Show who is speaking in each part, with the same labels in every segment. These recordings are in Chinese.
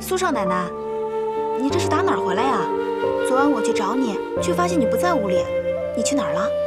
Speaker 1: 苏少奶奶，你这是打哪儿回来呀？昨晚我去找你，却发现你不在屋里，你去哪儿了？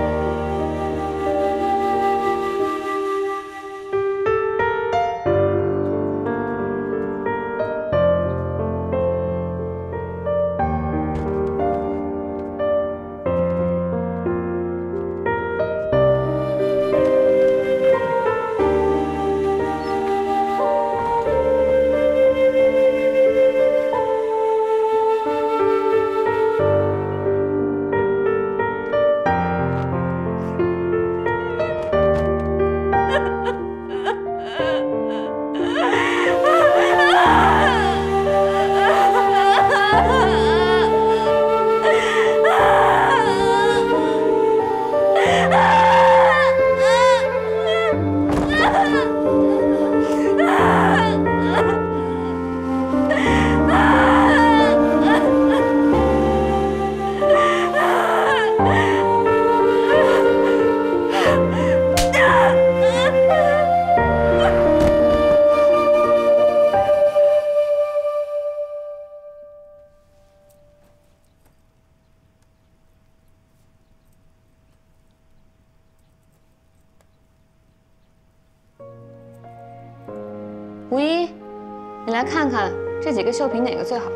Speaker 2: 吴一，你来看看这几个绣品哪个最好？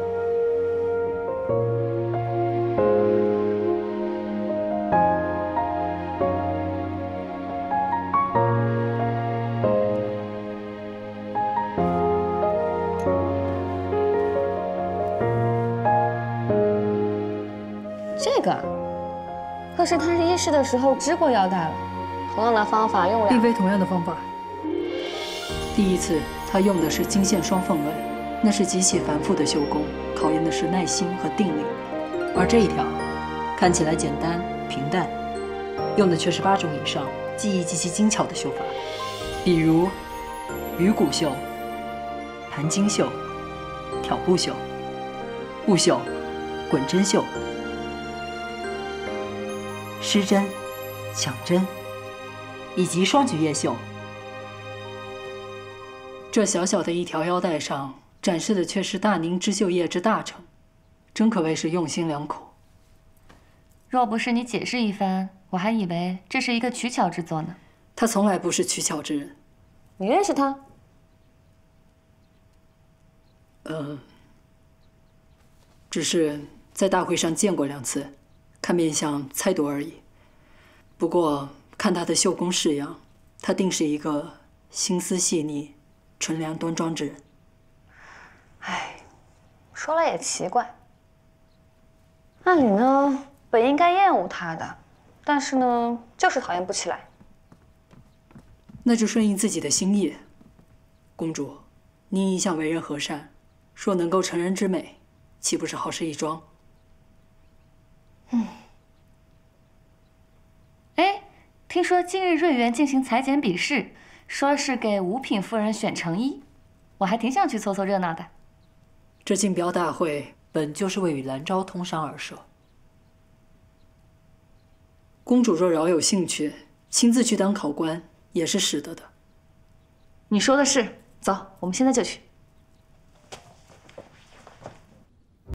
Speaker 2: 这个，可是他衣饰的时候织过腰带了，同样的方法用
Speaker 3: 并非同样的方法。第一次。 他用的是金线双凤纹，那是极其繁复的绣工，考验的是耐心和定力。而这一条看起来简单平淡，用的却是8种以上技艺极其精巧的绣法，比如鱼骨绣、盘金绣、挑布绣、雾绣、滚针绣、湿针、抢针，以及双举叶绣。 这小小的一条腰带上展示的却是大宁织绣业之大成，真可谓是用心良苦。
Speaker 2: 若不是你解释一番，我还以为这是一个取巧之作呢。
Speaker 3: 他从来不是取巧之人。
Speaker 2: 你认识他？
Speaker 3: 只是在大会上见过2次，看面相猜度而已。不过看他的绣工式样，他定是一个心思细腻。 纯良端庄之人。
Speaker 2: 唉，说来也奇怪，按理呢本应该厌恶他的，但是呢就是讨厌不起来。
Speaker 3: 那就顺应自己的心意。公主，您一向为人和善，若能够成人之美，岂不是好事一桩？
Speaker 2: 哎，听说今日瑞园进行裁剪比试。 说是给五品夫人选成衣，我还挺想去凑凑热闹的。
Speaker 3: 这竞标大会本就是为与兰昭通商而设。公主若饶有兴趣，亲自去当考官也是使得的。
Speaker 2: 你说的是，走，我们现在就去。